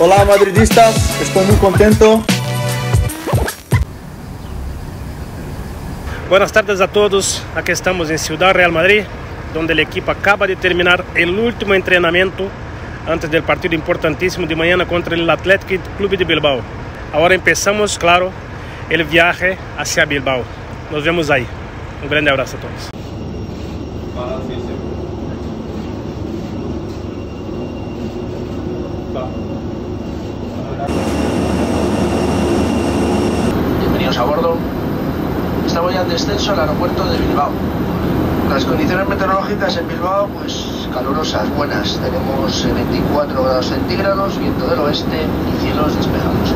Hola madridistas, estoy muy contento. Buenas tardes a todos, aquí estamos en Ciudad Real Madrid, donde el equipo acaba de terminar el último entrenamiento antes del partido importantísimo de mañana contra el Athletic Club de Bilbao. Ahora empezamos, claro, el viaje hacia Bilbao. Nos vemos ahí. Un grande abrazo a todos. Bienvenidos a bordo. Estamos ya en descenso al aeropuerto de Bilbao. Las condiciones meteorológicas en Bilbao, pues calurosas, buenas. Tenemos 24 grados centígrados, viento del oeste y cielos despejados.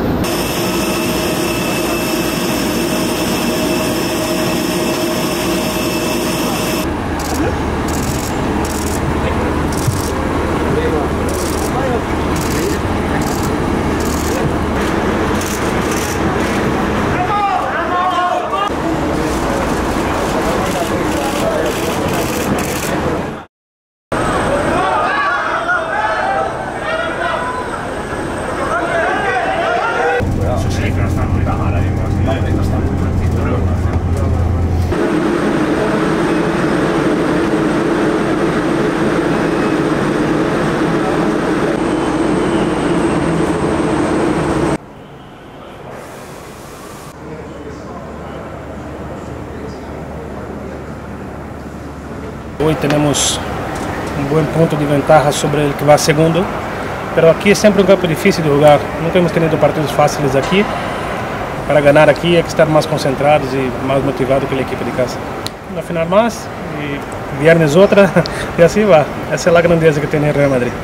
Hoy tenemos un buen punto de ventaja sobre el que va segundo, pero aquí es siempre un campo difícil de jugar. Nunca hemos tenido partidos fáciles aquí. Para ganar aquí hay que estar más concentrados y más motivados que el equipo de casa. Una final más y viernes otra y así va. Esa es la grandeza que tiene el Real Madrid.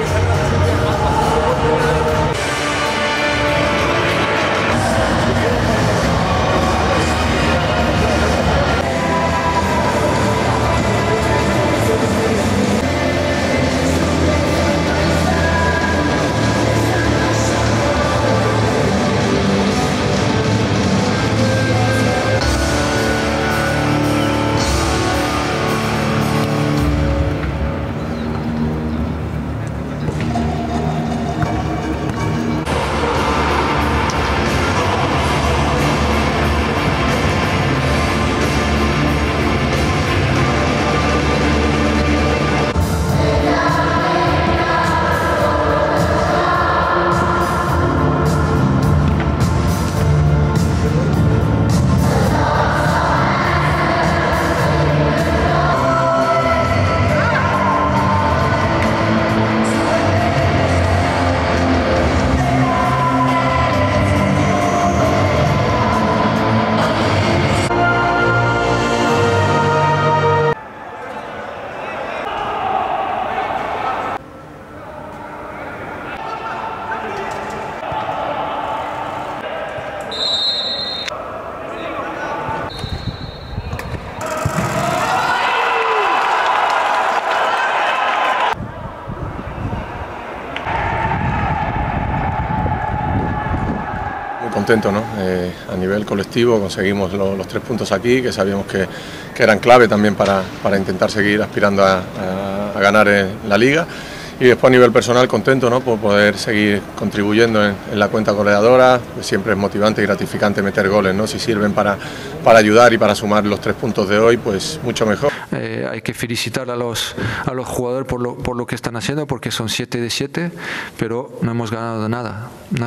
Contento, ¿no? A nivel colectivo conseguimos los 3 puntos aquí, que sabíamos que eran clave también para intentar seguir aspirando a ganar la Liga. Y después a nivel personal contento, ¿no? Por poder seguir contribuyendo en la cuenta goleadora. Pues siempre es motivante y gratificante meter goles, ¿no? Si sirven para ayudar y para sumar los 3 puntos de hoy, pues mucho mejor. Hay que felicitar a los jugadores por lo que están haciendo, porque son 7 de 7, pero no hemos ganado nada.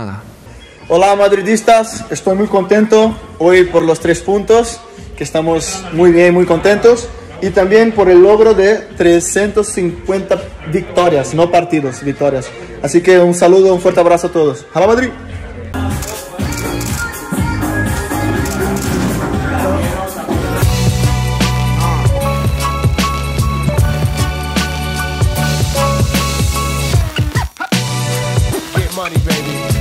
Hola madridistas, estoy muy contento hoy por los 3 puntos, que estamos muy bien, muy contentos, y también por el logro de 350 victorias, no partidos, victorias. Así que un saludo, un fuerte abrazo a todos. ¡Hala Madrid! Get money, baby.